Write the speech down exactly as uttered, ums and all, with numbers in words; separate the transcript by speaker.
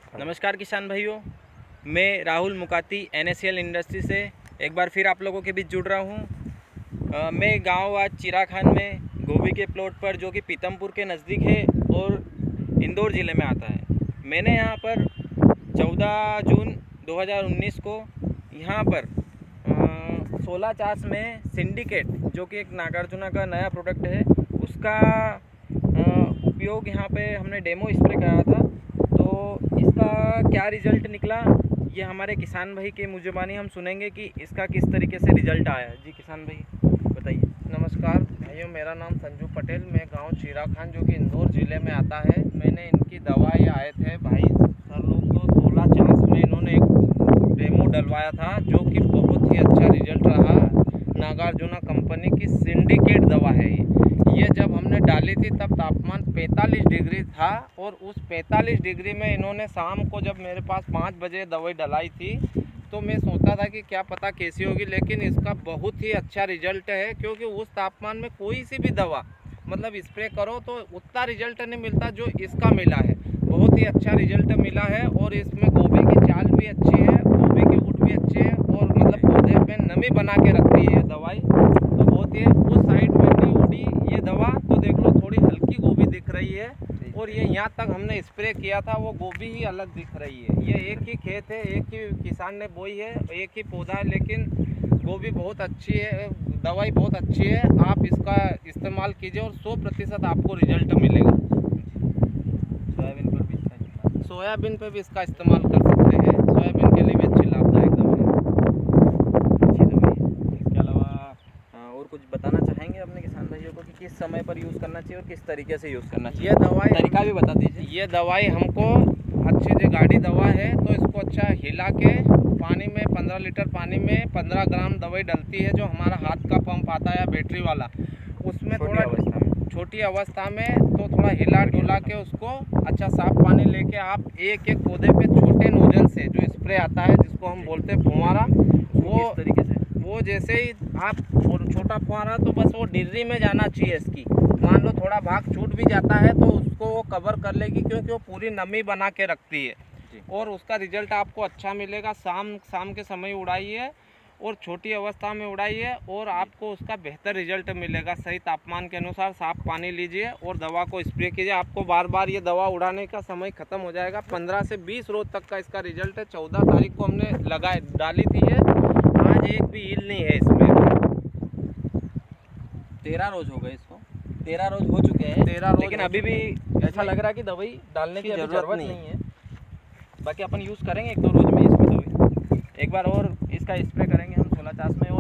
Speaker 1: नमस्कार किसान भाइयों, मैं Rahul Mukati N S L industry से एक बार फिर आप लोगों के बीच जुड़ रहा हूँ। मैं गांव आज चिरा खान में गोभी के प्लॉट पर, जो कि पीतमपुर के नज़दीक है और इंदौर ज़िले में आता है। मैंने यहाँ पर चौदह जून दो हज़ार उन्नीस को यहाँ पर सोलह चास में सिंडिकेट, जो कि एक नागार्जुना का नया प्रोडक्ट है, उसका उपयोग यहाँ पे हमने डेमो स्प्रे कराया था। तो इसका क्या रिज़ल्ट निकला, ये हमारे किसान भाई के मुँहज़बानी हम सुनेंगे कि इसका किस तरीके से रिज़ल्ट आया। जी किसान भाई बताइए।
Speaker 2: नमस्कार भाइयों, मेरा नाम संजू पटेल, मैं गांव चिरा खान जो कि इंदौर ज़िले में आता है। मैंने इनकी दवा ये आए थे भाई सर लोग, तो सोलह चांस में इन्होंने एक डेमो डलवाया था, जो कि बहुत ही अच्छा रिजल्ट रहा। नागार्जुना कंपनी की सिंडिकेट दवा है ये ये जब हमने डाली थी तब तापमान पैंतालीस डिग्री था, और उस पैंतालीस डिग्री में इन्होंने शाम को जब मेरे पास पाँच बजे दवाई डलाई थी तो मैं सोचता था कि क्या पता कैसी होगी, लेकिन इसका बहुत ही अच्छा रिजल्ट है। क्योंकि उस तापमान में कोई सी भी दवा मतलब स्प्रे करो तो उतना रिजल्ट नहीं मिलता जो इसका मिला है। बहुत ही अच्छा रिजल्ट मिला है, और इसमें गोभी की चाल भी अच्छी है, गोभी की ऊट भी अच्छी है, और मतलब पौधे में नमी बना के रखती है ये दवाई। तो बहुत ही उस साइड में नहीं उड़ी ये दवा, तो देख लो थोड़ी हल्की गोभी दिख रही है, और ये यहाँ तक हमने स्प्रे किया था वो गोभी ही अलग दिख रही है। ये एक ही खेत है, एक ही किसान ने बोई है, एक ही पौधा है, लेकिन गोभी बहुत अच्छी है, दवाई बहुत अच्छी है। आप इसका इस्तेमाल कीजिए और सौ प्रतिशत आपको रिजल्ट मिलेगा।
Speaker 1: सोयाबीन पर भी इसका
Speaker 2: सोयाबीन पे भी इसका इस्तेमाल कर सकते हैं, सोयाबीन के लिए भी अच्छी लाभदायक दवा है,
Speaker 1: अच्छी दवाई। इसके अलावा और कुछ बताना चाहेंगे अपने किसान भाइयों को कि किस समय पर यूज़ करना चाहिए और किस तरीके से यूज़ करना चाहिए?
Speaker 2: ये दवाई
Speaker 1: तरीका भी बता दीजिए।
Speaker 2: ये दवाई हमको अच्छी जो गाढ़ी दवा है, तो इसको अच्छा हिला के पानी में पंद्रह लीटर पानी में पंद्रह ग्राम दवाई डलती है, जो हमारा हाथ का पंप आता है या बैटरी वाला, उसमें थोड़ा छोटी अवस्था में तो थोड़ा हिला डुला के उसको अच्छा साफ पानी लेके आप एक एक पौधे पे छोटे नोजल से जो स्प्रे आता है, जिसको हम बोलते हैं फुहारा, वो
Speaker 1: इस तरीके से
Speaker 2: वो जैसे ही आप छोटा फुहारा, तो बस वो डिर्री में जाना चाहिए इसकी। मान लो थोड़ा भाग छूट भी जाता है तो उसको वो कवर कर लेगी, क्योंकि वो पूरी नमी बना के रखती है, और उसका रिजल्ट आपको अच्छा मिलेगा। शाम शाम के समय उड़ाइए और छोटी अवस्था में उड़ाइए, और आपको उसका बेहतर रिजल्ट मिलेगा। सही तापमान के अनुसार साफ पानी लीजिए और दवा को स्प्रे कीजिए। आपको बार बार ये दवा उड़ाने का समय ख़त्म हो जाएगा। पंद्रह से बीस रोज तक का इसका रिजल्ट है। चौदह तारीख को हमने लगाए डाली थी ये, आज एक भी ईल नहीं है इसमें।
Speaker 1: तेरह रोज हो गए इसको, तेरह रोज हो चुके हैं,
Speaker 2: तेरह रोज,
Speaker 1: लेकिन अभी भी ऐसा लग रहा है कि दवाई डालने की जरूरत नहीं है। बाकी अपन यूज़ करेंगे एक दो रोज में इसमें दवाई, एक बार और इसका स्प्रे करेंगे हम सोलह चास में।